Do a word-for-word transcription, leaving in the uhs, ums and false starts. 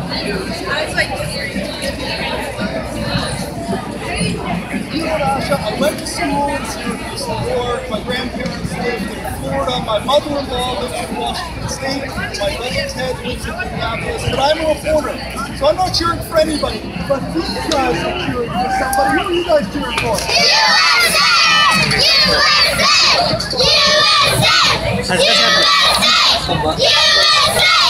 You know, Asha, I went to school in Syracuse, New York. My grandparents lived in Florida. My mother-in-law lives in Washington State. My brother Ted lives in Minneapolis. But I'm a reporter, so I'm not cheering for anybody. But these guys are cheering for somebody. Who are you guys cheering for? U S A! U S A! U S A! U S A! U S A!